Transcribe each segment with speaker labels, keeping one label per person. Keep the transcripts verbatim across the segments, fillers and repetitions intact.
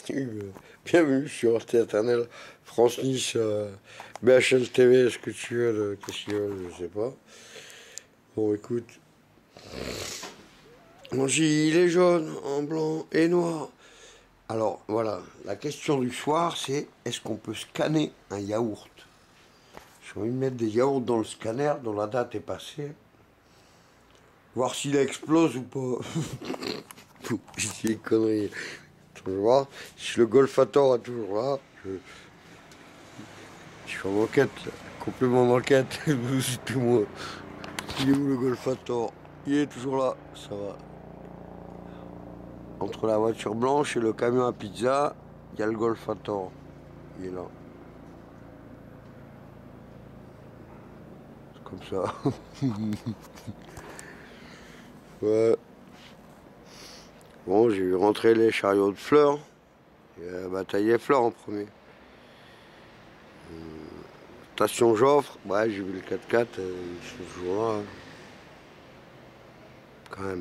Speaker 1: Bienvenue sur Arte Éternel, France-Nice, euh, B H L T V, ce que tu veux, qu'est-ce qu'ils veulent, je sais pas. Bon, écoute. Mon gilet jaune, en blanc et noir. Alors, voilà, la question du soir, c'est est-ce qu'on peut scanner un yaourt? J'ai envie de mettre des yaourts dans le scanner, dont la date est passée. Voir s'il explose ou pas. J'ai dit des conneries. Attends, je vais voir si le Golfator est toujours là. Je, je suis en enquête, complément d'enquête. C'est moi. Il est où le Golfator? Il est toujours là, ça va. Entre la voiture blanche et le camion à pizza, il y a le Golfator. Il est là. C'est comme ça. Ouais. Bon, j'ai vu rentrer les chariots de fleurs. Il y a bataillé fleurs en premier. Euh, station Joffre, ouais, j'ai vu le quatre-quatre, euh, ils sont toujours là. Hein. Quand même.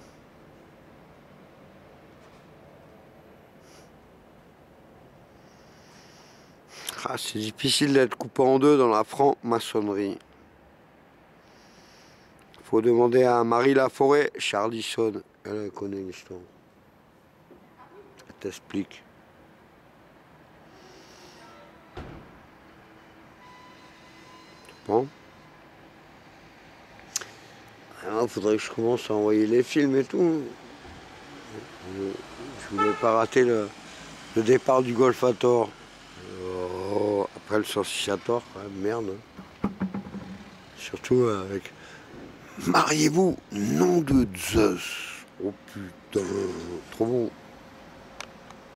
Speaker 1: Ah, c'est difficile d'être coupé en deux dans la franc-maçonnerie. Faut demander à Marie Laforêt, Charlison. Elle, elle connaît l'histoire. Elle t'explique. Bon. Il faudrait que je commence à envoyer les films et tout. Je, je voulais pas rater le, le départ du Golfator. Oh, après le Sensisator, quand même, merde. Surtout avec... Mariez-vous, nom de Zeus. Oh putain, trop bon.